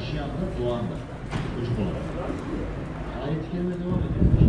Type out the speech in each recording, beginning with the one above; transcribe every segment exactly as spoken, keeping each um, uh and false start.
yaşayandır, doğandır. Çocuk olarak. Ayet-i kerime devam ediyor.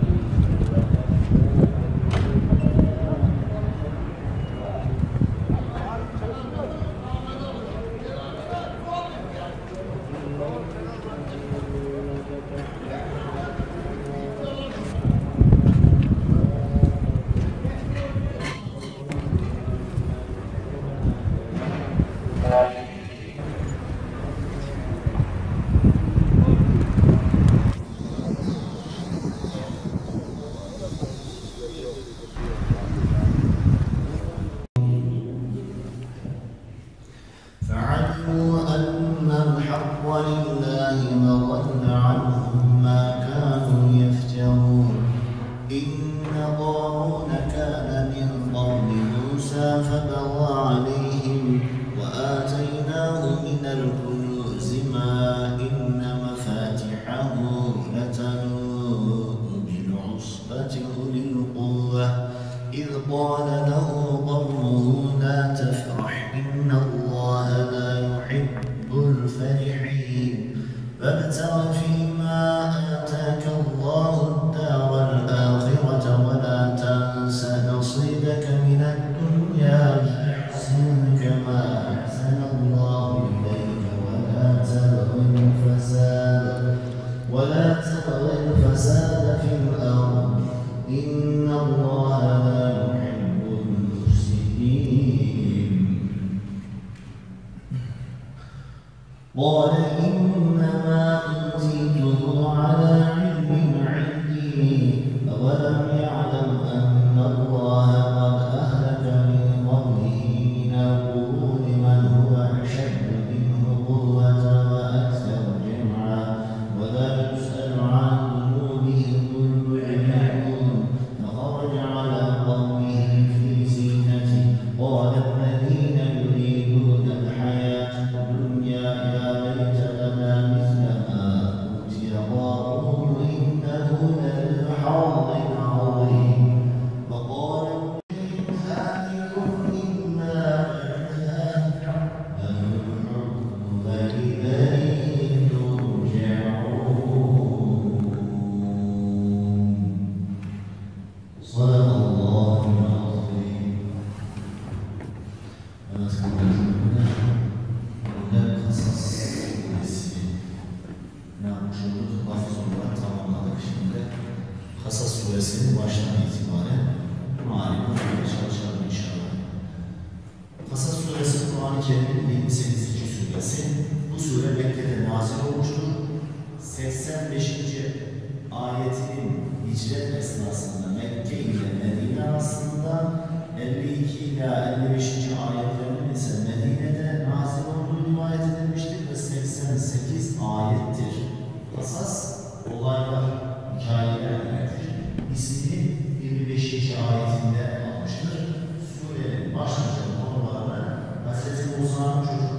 فعلموا أن الحق لله وضل عنهم ما كانوا يفترون إن قارون كان من قوم موسى فبغى عليهم وآتيناه من الكنوز ما إن مفاتحه لتنوء بالعصبة أولي القوة إذ قال له قومه لا تفرح إن الله لا يحب الفرحين فابتغ فيما آتاك الله الدار الآخرة ولا تنس نصيبك من الدنيا وأحسن كما أحسن الله إليك ولا تبغ الفساد ولا تبغ الفساد في الأرض إن الله لا يحب المفسدين قال إنما أوتيته على علم عندي أولم يعلم أن الله قد أهلك من قبله من القرون من هو أشد منه قوة وأكثر جمعا ولا يسأل عن ذنوبهم المجرمون فخرج على قومه في زينته قال الذين يريدون الحياة الدنيا يا ليت لنا مثل ما أوتي قارون إنه لذو حظ عظيم وقالوا إن هلكم إلا وجهه فانظروا إليه ترجعون صدق الله العظيم. Burada Kasas suresi yapmış olduğumuz lafız olarak tamamladık şimdi. Kasas suresinin baştan itibaren malum okumaya çalışalım inşallah. Kasas suresi Kur'an-ı Kerim'in yirmi sekizinci suresi. Bu sure Mekke'de nazil olmuştur. seksen beşinci ayetinin hicret esnasında Mekke ile Medine arasında elli iki ila elli beşinci ayetlerinin ise Medine'de nazil olduğu rivayet edilmiştir ve seksen sekiz ayettir. Kasas, olaylar, hikayeler demektir. İsmini yirmi beşinci ayetinde almıştır. Surenin başlıca konularını Hazreti Musa'nın çocukları